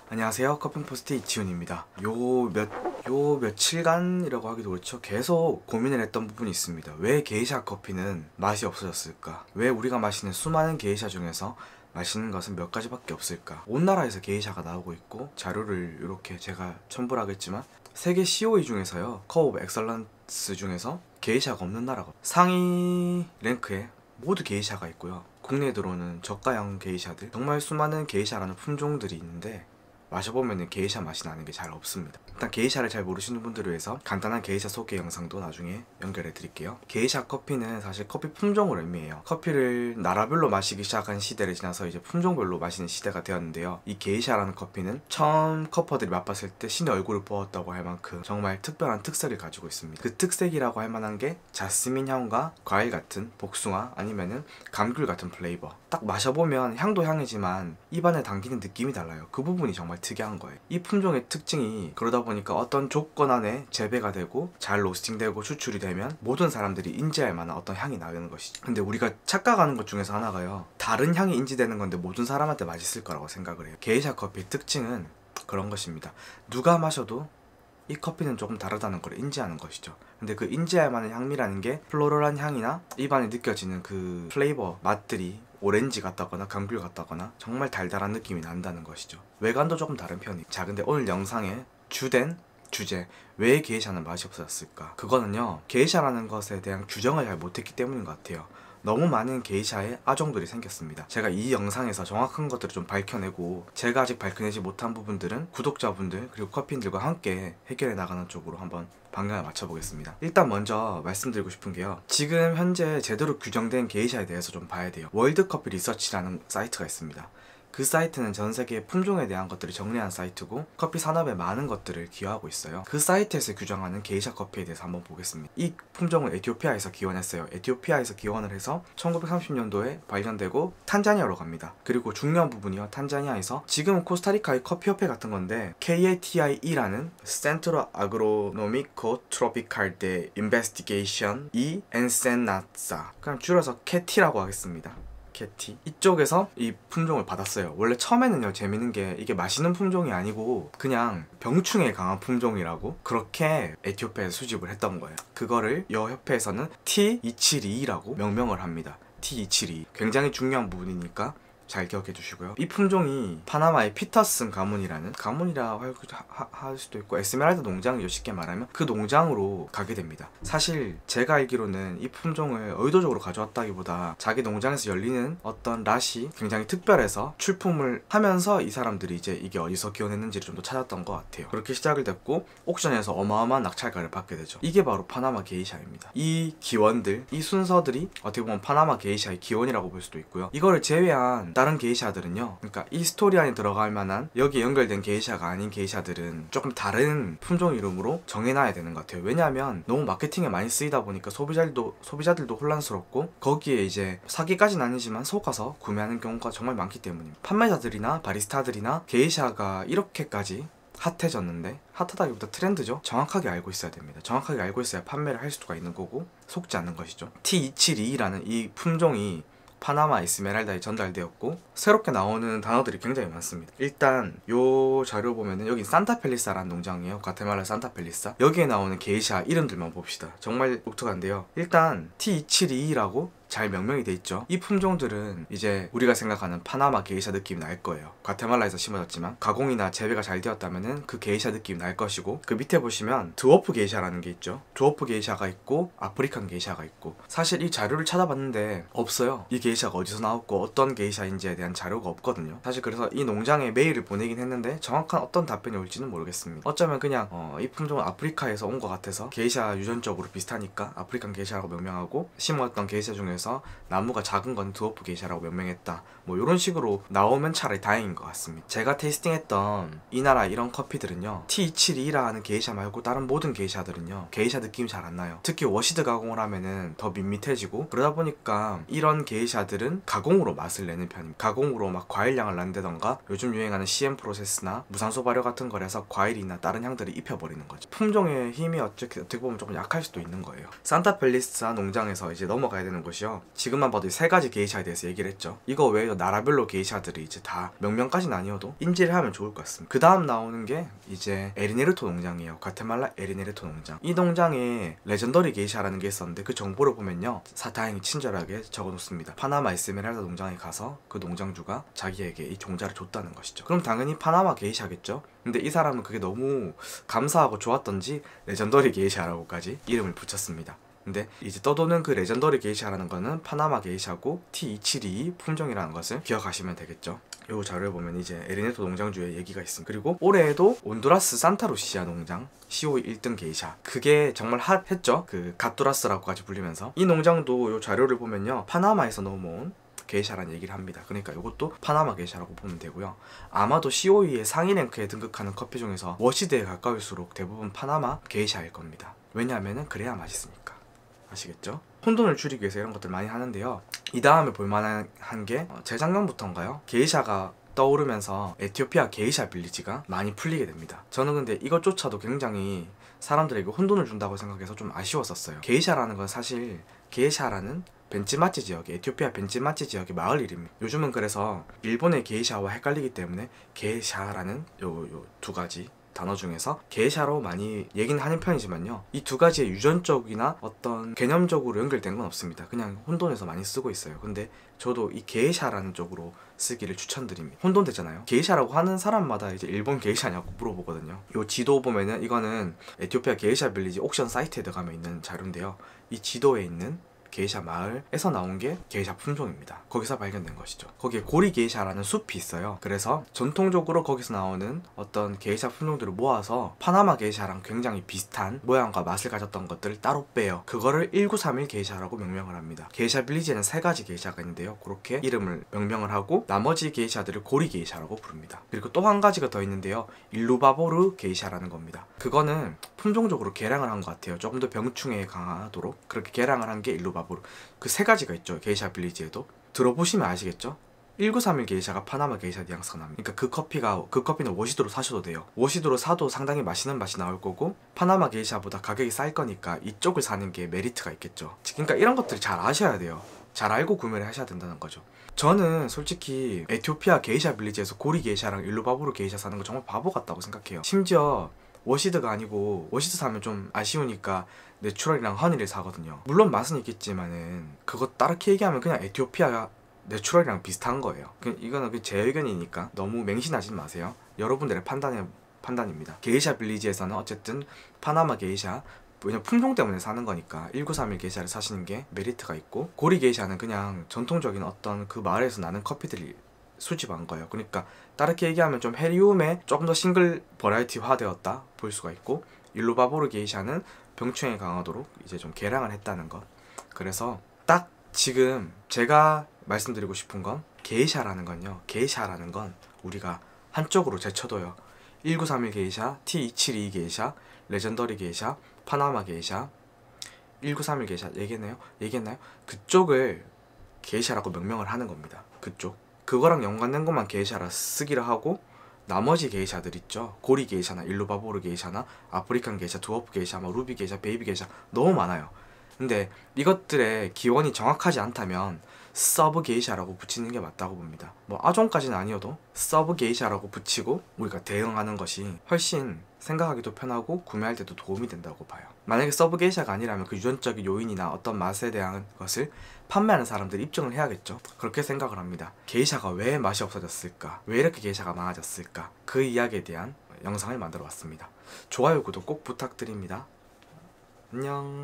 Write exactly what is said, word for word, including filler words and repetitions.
안녕하세요. 커피포스트 이치훈입니다. 요 몇, 요 며칠간이라고 하기도 그렇죠. 계속 고민을 했던 부분이 있습니다. 왜 게이샤 커피는 맛이 없어졌을까? 왜 우리가 마시는 수많은 게이샤 중에서 맛있는 것은 몇 가지밖에 없을까? 온 나라에서 게이샤가 나오고 있고, 자료를 이렇게 제가 첨부를 하겠지만 세계 씨오이 중에서요, 커브 오브 엑설런스 중에서 게이샤가 없는 나라가 상위 랭크에 모두 게이샤가 있고요. 국내에 들어오는 저가형 게이샤들, 정말 수많은 게이샤라는 품종들이 있는데 마셔보면 게이샤 맛이 나는 게 잘 없습니다. 일단 게이샤를 잘 모르시는 분들을 위해서 간단한 게이샤 소개 영상도 나중에 연결해 드릴게요. 게이샤 커피는 사실 커피 품종을 의미해요. 커피를 나라별로 마시기 시작한 시대를 지나서 이제 품종별로 마시는 시대가 되었는데요. 이 게이샤라는 커피는 처음 커퍼들이 맛봤을 때 신의 얼굴을 보았다고 할 만큼 정말 특별한 특색을 가지고 있습니다. 그 특색이라고 할 만한 게 자스민 향과 과일 같은 복숭아 아니면은 감귤 같은 플레이버. 딱 마셔보면 향도 향이지만 입안에 당기는 느낌이 달라요. 그 부분이 정말 특이한 거예요. 이 품종의 특징이 그러다 보니까 어떤 조건 안에 재배가 되고 잘 로스팅되고 추출이 되면 모든 사람들이 인지할 만한 어떤 향이 나는 것이죠. 근데 우리가 착각하는 것 중에서 하나가요, 다른 향이 인지되는 건데 모든 사람한테 맛있을 거라고 생각을 해요. 게이샤 커피의 특징은 그런 것입니다. 누가 마셔도 이 커피는 조금 다르다는 걸 인지하는 것이죠. 근데 그 인지할 만한 향미라는 게 플로럴한 향이나 입안에 느껴지는 그 플레이버 맛들이 오렌지 같다거나 감귤 같다거나 정말 달달한 느낌이 난다는 것이죠. 외관도 조금 다른 편이에요. 자, 근데 오늘 영상의 주된 주제, 왜 게이샤는 맛이 없어졌을까? 그거는요, 게이샤라는 것에 대한 규정을 잘 못했기 때문인 것 같아요. 너무 많은 게이샤의 아종들이 생겼습니다. 제가 이 영상에서 정확한 것들을 좀 밝혀내고, 제가 아직 밝혀내지 못한 부분들은 구독자분들 그리고 커피인들과 함께 해결해 나가는 쪽으로 한번 방향을 맞춰보겠습니다. 일단 먼저 말씀드리고 싶은 게요, 지금 현재 제대로 규정된 게이샤에 대해서 좀 봐야 돼요. 월드커피 리서치라는 사이트가 있습니다. 그 사이트는 전 세계 품종에 대한 것들을 정리한 사이트고 커피 산업에 많은 것들을 기여하고 있어요. 그 사이트에서 규정하는 게이샤 커피에 대해서 한번 보겠습니다. 이 품종을 에티오피아에서 기원했어요. 에티오피아에서 기원을 해서 천구백삼십 년도에 발견되고 탄자니아로 갑니다. 그리고 중요한 부분이요, 탄자니아에서 지금은 코스타리카의 커피협회 같은 건데 케이에이티아이이라는 Centro Agronomico Tropical de Investigación y Enseñanza, 그냥 줄여서 케티라고 하겠습니다. 캐티. 이쪽에서 이 품종을 받았어요. 원래 처음에는요, 재밌는 게 이게 마시는 품종이 아니고 그냥 병충해에 강한 품종이라고 그렇게 에티오피아에서 수집을 했던 거예요. 그거를 여 협회에서는 티 이백칠십이라고 명명을 합니다. 티 이백칠십이. 굉장히 중요한 부분이니까 잘 기억해 주시고요. 이 품종이 파나마의 피터슨 가문이라는, 가문이라 할, 하, 할 수도 있고 에스메랄다 농장이죠, 쉽게 말하면. 그 농장으로 가게 됩니다. 사실 제가 알기로는 이 품종을 의도적으로 가져왔다기보다 자기 농장에서 열리는 어떤 랏이 굉장히 특별해서 출품을 하면서 이 사람들이 이제 이게 어디서 기원했는지를 좀 더 찾았던 것 같아요. 그렇게 시작을 됐고 옥션에서 어마어마한 낙찰가를 받게 되죠. 이게 바로 파나마 게이샤입니다. 이 기원들, 이 순서들이 어떻게 보면 파나마 게이샤의 기원이라고 볼 수도 있고요. 이거를 제외한 다른 게이샤들은요, 그러니까 이 스토리 안에 들어갈 만한 여기에 연결된 게이샤가 아닌 게이샤들은 조금 다른 품종 이름으로 정해놔야 되는 것 같아요. 왜냐하면 너무 마케팅에 많이 쓰이다 보니까 소비자들도 소비자들도 혼란스럽고 거기에 이제 사기까지는 아니지만 속아서 구매하는 경우가 정말 많기 때문입니다. 판매자들이나 바리스타들이나 게이샤가 이렇게까지 핫해졌는데, 핫하다기보다 트렌드죠. 정확하게 알고 있어야 됩니다. 정확하게 알고 있어야 판매를 할 수가 있는 거고 속지 않는 것이죠. 티 이백칠십이라는 이 품종이 파나마 에스메랄다에 전달되었고 새롭게 나오는 단어들이 굉장히 많습니다. 일단 요 자료 보면은 여기 산타펠리사라는 농장이에요. 과테말라 산타펠리사. 여기에 나오는 게이샤 이름들만 봅시다. 정말 독특한데요. 일단 티 이백칠십이라고 잘 명명이 돼 있죠. 이 품종들은 이제 우리가 생각하는 파나마 게이샤 느낌이 날 거예요. 과테말라에서 심어졌지만 가공이나 재배가 잘 되었다면은 그 게이샤 느낌이 날 것이고, 그 밑에 보시면 드워프 게이샤라는 게 있죠. 드워프 게이샤가 있고 아프리칸 게이샤가 있고, 사실 이 자료를 찾아봤는데 없어요. 이 게이샤가 어디서 나왔고 어떤 게이샤인지에 대한 자료가 없거든요. 사실 그래서 이 농장에 메일을 보내긴 했는데 정확한 어떤 답변이 올지는 모르겠습니다. 어쩌면 그냥 어, 이 품종은 아프리카에서 온 것 같아서 게이샤 유전적으로 비슷하니까 아프리칸 게이샤라고 명명하고, 심었던 게이샤 중에 그래서 나무가 작은 건 드워프 게이샤라고 명명했다, 뭐 이런 식으로 나오면 차라리 다행인 것 같습니다. 제가 테이스팅했던 이 나라 이런 커피들은요, 티 이백칠십이라는 게이샤 말고 다른 모든 게이샤들은요 게이샤 느낌이 잘 안 나요. 특히 워시드 가공을 하면은 더 밋밋해지고, 그러다 보니까 이런 게이샤들은 가공으로 맛을 내는 편입니다. 가공으로 막 과일향을 난다던가 요즘 유행하는 씨엠 프로세스나 무산소 발효 같은 거라서 과일이나 다른 향들을 입혀버리는 거죠. 품종의 힘이 어떻게, 어떻게 보면 조금 약할 수도 있는 거예요. 산타펠리사 농장에서 이제 넘어가야 되는 곳이요, 게이샤죠. 지금만 봐도 세 가지 게이샤에 대해서 얘기를 했죠. 이거 외에도 나라별로 게이샤들이 이제 다 명명까지는 아니어도 인지를 하면 좋을 것 같습니다. 그 다음 나오는 게 이제 에리네르토 농장이에요. 과테말라 에리네르토 농장. 이 농장에 레전더리 게이샤라는 게 있었는데 그 정보를 보면요, 사다행이 친절하게 적어놓습니다. 파나마 에스메랄다 농장에 가서 그 농장주가 자기에게 이 종자를 줬다는 것이죠. 그럼 당연히 파나마 게이샤겠죠. 근데 이 사람은 그게 너무 감사하고 좋았던지 레전더리 게이샤라고까지 이름을 붙였습니다. 근데 이제 떠도는 그 레전더리 게이샤라는 거는 파나마 게이샤고 티 이백칠십이 품종이라는 것을 기억하시면 되겠죠. 요 자료를 보면 이제 에리네토 농장주의 얘기가 있습니다. 그리고 올해에도 온두라스 산타루시아 농장 씨오이 일 등 게이샤, 그게 정말 핫했죠. 그 갓두라스라고까지 불리면서. 이 농장도 요 자료를 보면요, 파나마에서 넘어온 게이샤라는 얘기를 합니다. 그러니까 이것도 파나마 게이샤라고 보면 되고요. 아마도 씨오이의 상위 랭크에 등극하는 커피 중에서 워시드에 가까울수록 대부분 파나마 게이샤일 겁니다. 왜냐하면 그래야 맛있으니까. 아시겠죠? 혼돈을 줄이기 위해서 이런 것들 많이 하는데요. 이 다음에 볼만한 게 재작년부터인가요? 게이샤가 떠오르면서 에티오피아 게이샤 빌리지가 많이 풀리게 됩니다. 저는 근데 이것조차도 굉장히 사람들에게 혼돈을 준다고 생각해서 좀 아쉬웠었어요. 게이샤라는 건 사실 게이샤라는 벤치마치 지역의, 에티오피아 벤치마치 지역의 마을 이름입니다. 요즘은 그래서 일본의 게이샤와 헷갈리기 때문에 게이샤라는 요 요 두 가지 단어 중에서 게이샤로 많이 얘기는 하는 편이지만요, 이 두 가지의 유전적이나 어떤 개념적으로 연결된 건 없습니다. 그냥 혼돈에서 많이 쓰고 있어요. 근데 저도 이 게이샤라는 쪽으로 쓰기를 추천드립니다. 혼돈되잖아요. 게이샤라고 하는 사람마다 이제 일본 게이샤냐고 물어보거든요. 요 지도 보면은 이거는 에티오피아 게이샤 빌리지 옥션 사이트에 들어가면 있는 자료인데요, 이 지도에 있는 게이샤 마을에서 나온 게 게이샤 품종입니다. 거기서 발견된 것이죠. 거기에 고리 게이샤라는 숲이 있어요. 그래서 전통적으로 거기서 나오는 어떤 게이샤 품종들을 모아서 파나마 게이샤랑 굉장히 비슷한 모양과 맛을 가졌던 것들을 따로 빼요. 그거를 천구백삼십일 게이샤라고 명명을 합니다. 게이샤 빌리지에는 세 가지 게이샤가 있는데요, 그렇게 이름을 명명을 하고 나머지 게이샤들을 고리 게이샤라고 부릅니다. 그리고 또 한 가지가 더 있는데요, 일루바보르 게이샤라는 겁니다. 그거는 품종적으로 개량을 한 것 같아요. 조금 더 병충해에 강하도록 그렇게 개량을 한 게 일루바보르. 그 세 가지가 있죠, 게이샤 빌리지에도. 들어보시면 아시겠죠? 천구백삼십일 게이샤가 파나마 게이샤 뉘앙스가 납니다. 그러니까 그 커피가, 그 커피는 워시드로 사셔도 돼요. 워시드로 사도 상당히 맛있는 맛이 나올 거고, 파나마 게이샤보다 가격이 쌀 거니까 이쪽을 사는 게 메리트가 있겠죠. 그러니까 이런 것들 잘 아셔야 돼요. 잘 알고 구매를 하셔야 된다는 거죠. 저는 솔직히 에티오피아 게이샤 빌리지에서 고리 게이샤랑 일루바보르 게이샤 사는 거 정말 바보 같다고 생각해요. 심지어 워시드가 아니고, 워시드 사면 좀 아쉬우니까 내추럴이랑 허니를 사거든요. 물론 맛은 있겠지만은 그거 다르게 얘기하면 그냥 에티오피아 내추럴이랑 비슷한 거예요. 이거는 제 의견이니까 너무 맹신하지 마세요. 여러분들의 판단의 판단입니다. 게이샤 빌리지에서는 어쨌든 파나마 게이샤, 왜냐면 품종 때문에 사는 거니까 천구백삼십일 게이샤를 사시는 게 메리트가 있고, 고리 게이샤는 그냥 전통적인 어떤 그 마을에서 나는 커피들이 수집한 거예요. 그러니까 다르게 얘기하면 좀 헤리움에 조금 더 싱글 버라이티화 되었다 볼 수가 있고, 일루바보르 게이샤는 병충해 강하도록 이제 좀 개량을 했다는 것. 그래서 딱 지금 제가 말씀드리고 싶은 건, 게이샤라는 건요, 게이샤라는 건 우리가 한쪽으로 제쳐둬요. 천구백삼십일 게이샤, 티 이백칠십이 게이샤, 레전더리 게이샤, 파나마 게이샤, 천구백삼십일 게이샤 얘기했나요? 얘기했나요? 그쪽을 게이샤라고 명명을 하는 겁니다. 그쪽. 그거랑 연관된 것만 게이샤라 쓰기로 하고, 나머지 게이샤들 있죠, 고리 게이샤나 일루바보르 게이샤나 아프리칸 게이샤, 두어프 게이샤, 뭐 루비 게이샤, 베이비 게이샤 너무 많아요. 근데 이것들의 기원이 정확하지 않다면 서브 게이샤라고 붙이는 게 맞다고 봅니다. 뭐 아종까지는 아니어도 서브 게이샤라고 붙이고 우리가 대응하는 것이 훨씬 생각하기도 편하고 구매할 때도 도움이 된다고 봐요. 만약에 서브 게이샤가 아니라면 그 유전적인 요인이나 어떤 맛에 대한 것을 판매하는 사람들이 입증을 해야겠죠. 그렇게 생각을 합니다. 게이샤가 왜 맛이 없어졌을까? 왜 이렇게 게이샤가 많아졌을까? 그 이야기에 대한 영상을 만들어 왔습니다. 좋아요, 구독 꼭 부탁드립니다. 안녕.